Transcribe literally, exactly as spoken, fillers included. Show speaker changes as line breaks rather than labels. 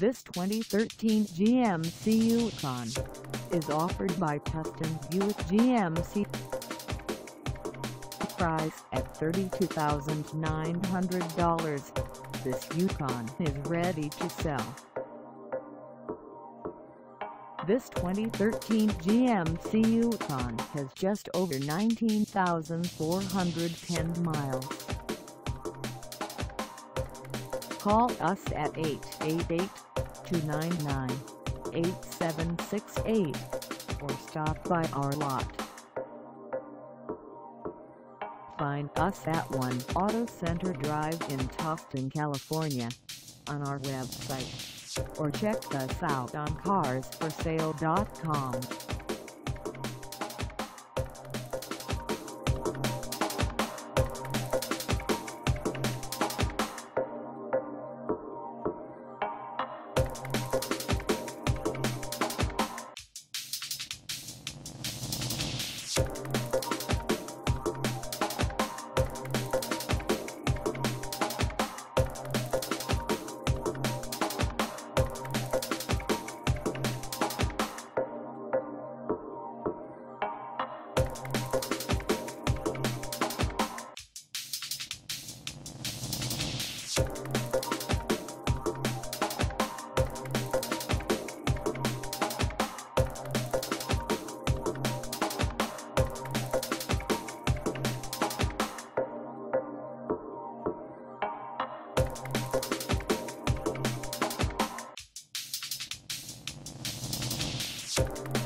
This twenty thirteen G M C Yukon is offered by Tustin Buick G M C. Price at thirty-two thousand nine hundred dollars, this Yukon is ready to sell. This twenty thirteen G M C Yukon has just over nineteen thousand four hundred ten miles. Call us at eight eight eight, two nine nine, eight seven six eight or stop by our lot. Find us at one Auto Center Drive in Tustin, California, on our website, or check us out on cars for sale dot com.
You